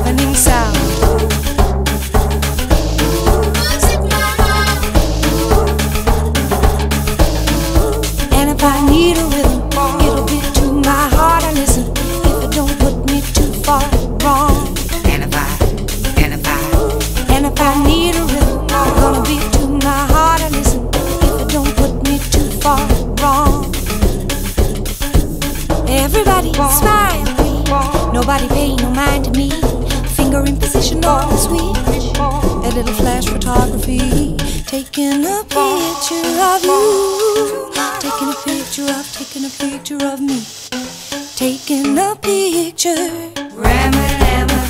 deafening sound. And if I need a rhythm, it'll be to my heart I listen. If it don't put me too far wrong. And if I need a rhythm, it's gonna be to my heart I listen. If it don't put me too far wrong. Everybody smile, nobody pay no mind to me. Finger in position on the switch. A little flash photography, taking a picture of you. Taking a picture of me. Taking a picture. Ram-a-lam-a.